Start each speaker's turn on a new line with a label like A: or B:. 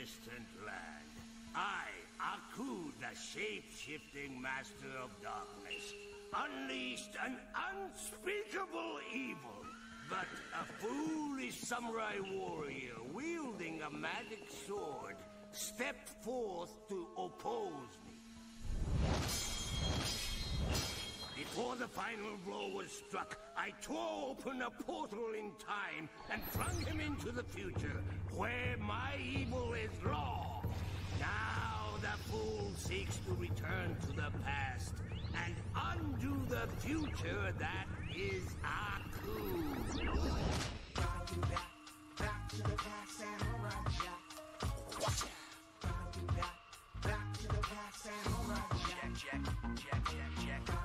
A: distant land. I, Aku, the shape-shifting master of darkness, unleashed an unspeakable evil. But a foolish samurai warrior wielding a magic sword stepped forth to oppose me. Before the final blow was struck, I tore open a portal in time and flung him into the future, where my evil is law. Now the fool seeks to return to the past and undo the future that is Aku.
B: Back to the past, samurai jack. Back to the past, samurai jack.
C: Jack.